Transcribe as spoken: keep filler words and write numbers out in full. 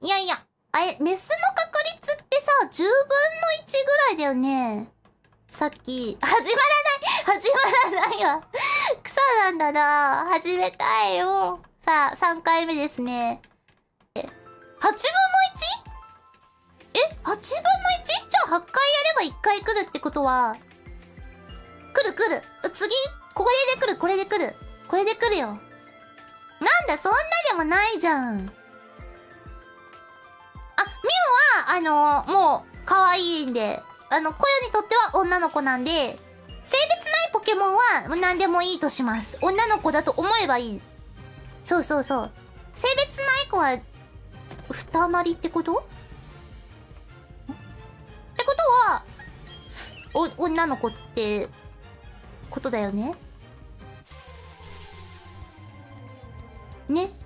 いやいや、あれ、メスの確率ってさ、じゅうぶんのいちぐらいだよね。さっき、始まらない始まらないわ。草なんだな。始めたいよ。さあ、さんかいめですね。え、はちぶんの いち？ え、はちぶんの いち？ じゃあはちかいやればいっかい来るってことは、来る来る。次、これで来る、これで来る。これで来るよ。なんだ、そんなでもないじゃん。あ、ミュウは、あのー、もう、可愛いんで、あの、コヨにとっては女の子なんで、性別ないポケモンは何でもいいとします。女の子だと思えばいい。そうそうそう。性別ない子は、二なりってことってことは、お、女の子って、ことだよね。ね。